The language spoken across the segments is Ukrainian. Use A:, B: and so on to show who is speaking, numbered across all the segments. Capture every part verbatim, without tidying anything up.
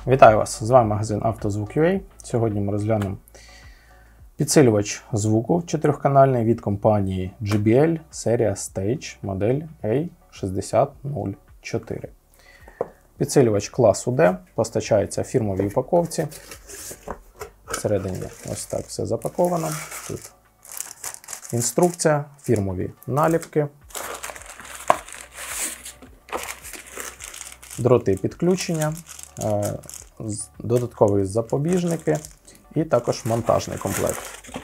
A: Вітаю вас! З вами магазин «Автозвук.ua». Сьогодні ми розглянемо підсилювач звуку чотирьохканальний від компанії джей бі ел серія Stage модель ей шістдесят нуль чотири. Підсилювач класу D, постачається в фірмовій упаковці. Всередині ось так все запаковано. Тут інструкція, фірмові наліпки, дроти підключення, додаткові запобіжники і також монтажний комплект.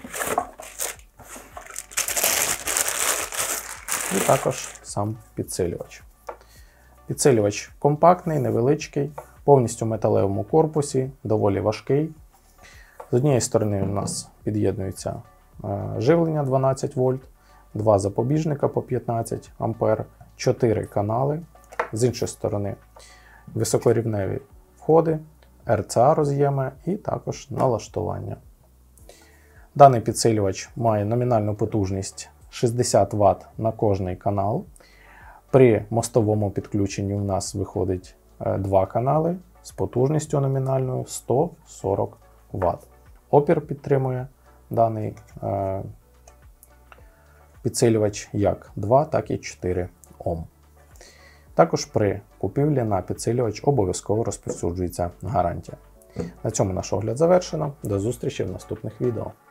A: І також сам підсилювач. Підсилювач компактний, невеличкий, повністю в металевому корпусі, доволі важкий. З однієї сторони у нас під'єднується живлення дванадцять вольт, два запобіжника по п'ятнадцять ампер, чотири канали. З іншої сторони високорівневі входи, ер це а роз'єми і також налаштування. Даний підсилювач має номінальну потужність шістдесят ватт на кожний канал. При мостовому підключенні у нас виходить два канали з потужністю номінальною сто сорок ватт. Опір підтримує даний е, підсилювач як два, так і чотири Ом. Також при купівлі на підсилювач обов'язково розповсюджується гарантія. На цьому наш огляд завершено. До зустрічі в наступних відео.